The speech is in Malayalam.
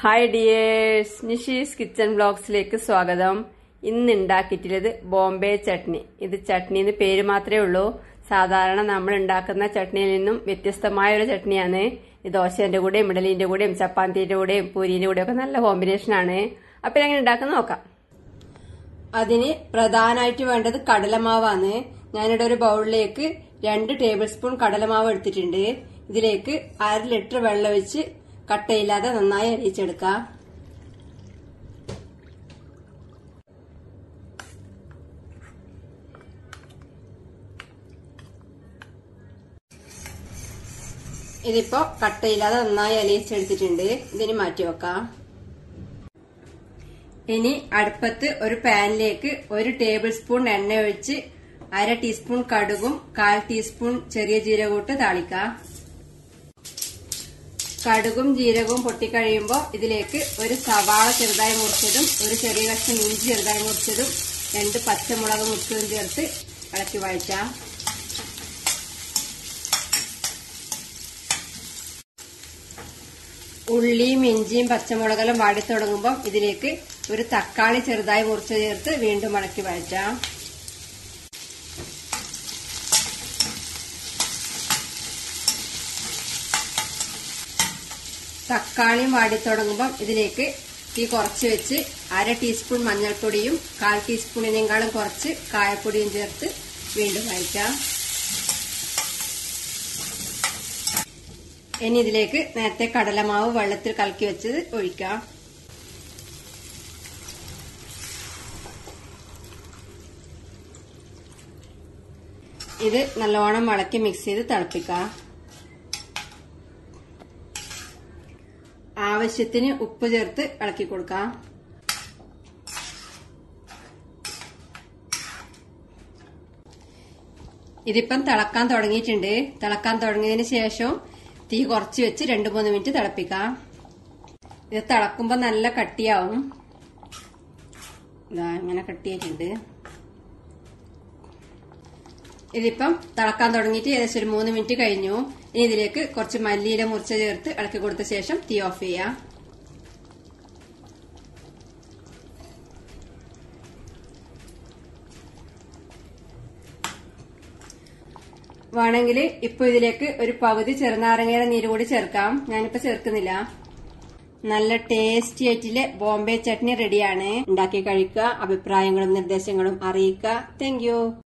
ഹായ് ഡിയേഴ്സ്, നിഷീസ് കിച്ചൺ ബ്ലോഗ്സിലേക്ക് സ്വാഗതം. ഇന്ന് ഉണ്ടാക്കിയിട്ടുള്ളത് ബോംബെ ചട്നി. ഇത് ചട്നി എന്ന് പേര് മാത്രമേ ഉള്ളൂ. സാധാരണ നമ്മൾ ഉണ്ടാക്കുന്ന ചട്നിയിൽ നിന്നും വ്യത്യസ്തമായ ഒരു ചട്നിയാണ്. ഇത് ദോശന്റെ കൂടെയും ഇഡലിന്റെ കൂടെയും ചപ്പാത്തിയുടെ കൂടെയും പൂരിന്റെ കൂടെയും ഒക്കെ നല്ല കോമ്പിനേഷനാണ്. അപ്പൊ എങ്ങനെ ഉണ്ടാക്കുന്ന നോക്കാം. അതിന് പ്രധാനമായിട്ട് വേണ്ടത് കടലമാവാണ്. ഞാനിവിടെ ഒരു ബൗളിലേക്ക് 2 ടേബിൾ സ്പൂൺ കടലമാവ് എടുത്തിട്ടുണ്ട്. ഇതിലേക്ക് 1/2 ലിറ്റർ വെള്ളം ഒഴിച്ച് കട്ടയില്ലാതെ നന്നായി അരിച്ചെടുക്കാം. ഇതിപ്പോ കട്ടയില്ലാതെ നന്നായി അലിയിച്ചെടുത്തിട്ടുണ്ട്. ഇതിന് മാറ്റി വെക്കാം. ഇനി അടുപ്പത്ത് ഒരു പാനിലേക്ക് 1 ടേബിൾ സ്പൂൺ എണ്ണ ഒഴിച്ച് 1/2 ടീസ്പൂൺ കടുകും 1/4 ടീസ്പൂൺ ചെറിയ ജീരകവും ഇട്ട് താളിക്കാം. കടുകും ജീരകവും പൊട്ടിക്കഴിയുമ്പോൾ ഇതിലേക്ക് ഒരു സവാള ചെറുതായി മുറിച്ചതും ഒരു ചെറിയ കഷ്ണം ഇഞ്ചി ചെറുതായി മുറിച്ചതും 2 പച്ചമുളക് മുറിച്ചതും ചേർത്ത് ഇളക്കി വഴറ്റാം. ഉള്ളിയും ഇഞ്ചിയും പച്ചമുളകെല്ലാം വാടി തുടങ്ങുമ്പോൾ ഇതിലേക്ക് ഒരു തക്കാളി ചെറുതായി മുറിച്ച് ചേർത്ത് വീണ്ടും ഇളക്കി വഴറ്റാം. തക്കാളിയും വാടി തുടങ്ങുമ്പോൾ ഇതിലേക്ക് തീ കുറച്ച് വെച്ച് 1/2 ടീസ്പൂൺ മഞ്ഞൾപ്പൊടിയും 1/4 ടീസ്പൂണിനേക്കാളും കുറച്ച് കായപ്പൊടിയും ചേർത്ത് വീണ്ടും വഴറ്റാം. ഇനി ഇതിലേക്ക് നേരത്തെ കടലമാവ് വെള്ളത്തിൽ കലക്കി വെച്ചത് ഒഴിക്കാം. ഇത് നല്ലോണം ഇളക്കി മിക്സ് ചെയ്ത് തിളപ്പിക്കാം. ആവശ്യത്തിന് ഉപ്പ് ചേർത്ത് ഇളക്കി കൊടുക്കാം. ഇതിപ്പം തിളക്കാൻ തുടങ്ങിയിട്ടുണ്ട്. തിളക്കാൻ തുടങ്ങിയതിന് ശേഷം തീ കുറച്ച് വെച്ച് 2-3 മിനിറ്റ് തിളപ്പിക്കാം. ഇത് തിളക്കുമ്പോ നല്ല കട്ടിയാവും. ഇങ്ങനെ കട്ടിയായിട്ടുണ്ട്. ഇതിപ്പം തിളക്കാൻ തുടങ്ങിയിട്ട് ഏകദേശം ഒരു 3 മിനിറ്റ് കഴിഞ്ഞു. ഇനി ഇതിലേക്ക് കുറച്ച് മല്ലിയില മുറിച്ച ചേർത്ത് ഇളക്കി കൊടുത്ത ശേഷം തീ ഓഫ് ചെയ്യാം. വേണമെങ്കിൽ ഇപ്പൊ ഇതിലേക്ക് ഒരു പകുതി ചെറുനാരങ്ങയുടെ നീര് കൂടി ചേർക്കാം. ഞാനിപ്പോ ചേർക്കുന്നില്ല. നല്ല ടേസ്റ്റി ആയിട്ടുള്ള ബോംബെ ചട്നി റെഡിയാണ്. ഉണ്ടാക്കി കഴിക്കുക. അഭിപ്രായങ്ങളും നിർദ്ദേശങ്ങളും അറിയിക്കുക. Thank U.